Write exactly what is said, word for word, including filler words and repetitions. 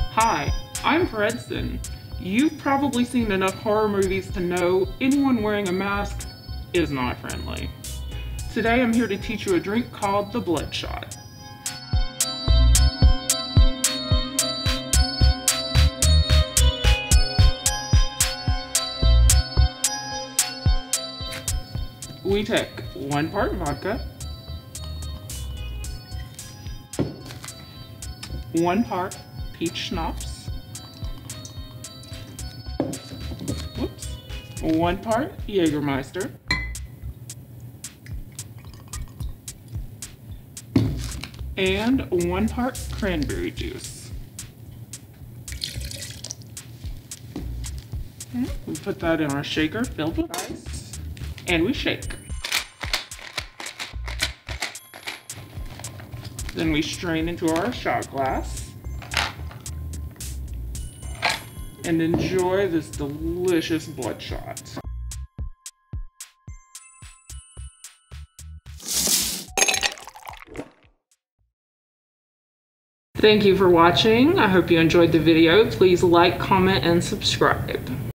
Hi, I'm Fredson. You've probably seen enough horror movies to know anyone wearing a mask is not friendly. Today I'm here to teach you a drink called the Bloodshot. We take one part vodka, one part peach schnapps, whoops, one part Jagermeister, and one part cranberry juice. Okay, we put that in our shaker filled with ice, and we shake. Then we strain into our shot glass and enjoy this delicious Bloodshot. Thank you for watching. I hope you enjoyed the video. Please like, comment, and subscribe.